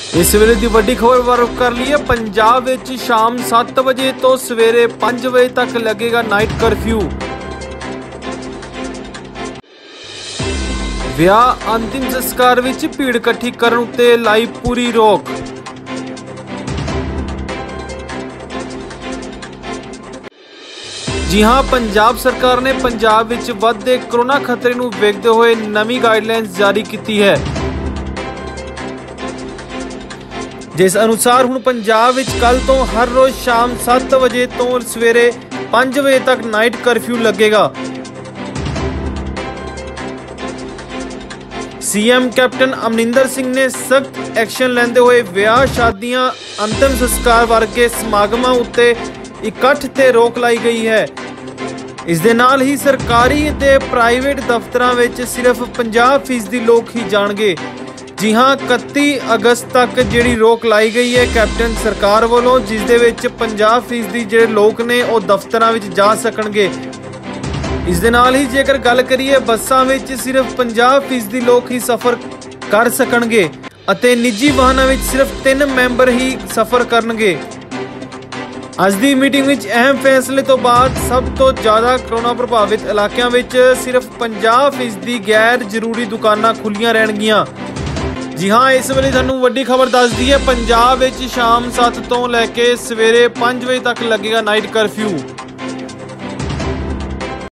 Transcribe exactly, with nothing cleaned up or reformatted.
इस वेले की वड्डी खबर बार कर लीए। पंजाब विच शाम सत्त बजे तो सवेरे पांच बजे तक लगेगा नाइट करफ्यू। विआह अंतिम संस्कार विच भीड़ इकट्ठी करन उत्ते लाई पूरी रोक। जी हाँ, पंजाब सरकार ने पंजाब विच वधदे कोरोना खतरे नूं वेखदे होए नवीं गाइडलाइनस जारी की है, जिस अनुसार हुण पंजाब विच कल तो हर रोज शाम सत्त बजे तो सवेरे पांच बजे तक नाइट करफ्यू लगेगा। सीएम कैप्टन अमरिंदर सिंह ने सख्त एक्शन लेंदे हुए विआह शादियां अंतिम संस्कार वर्गे समागमां उत्ते इकट्ठ ते रोक लाई गई है। इस दे नाल ही सरकारी ते प्राइवेट दफ्तरां विच सिर्फ पचास फीसदी लोग ही जाणगे। जी हाँ, इकत्ती अगस्त तक जिहड़ी रोक लाई गई है कैप्टन सरकार वालों, जिस दे विच पचास फीसदी जिहड़े लोग ने वो दफ्तरां विच जा सकणगे। इस दे नाल ही जेकर गल करिए बसां विच सिर्फ पचास फीसदी लोग ही सफर कर सकणगे अते निजी वाहनां विच सिर्फ तीन मैंबर ही सफर करनगे। अज दी मीटिंग विच अहम फैसले तो बाद सब तो ज़्यादा कोरोना प्रभावित इलाकों विच सिर्फ पचास फीसदी गैर जरूरी दुकानां खुलियां रहणगियां। जी हाँ, इस वेले तुहानूं वड्डी खबर दस दी है। पंजाब विच शाम सत्त तो लैके सवेरे पांच बजे तक लगेगा नाइट करफ्यू।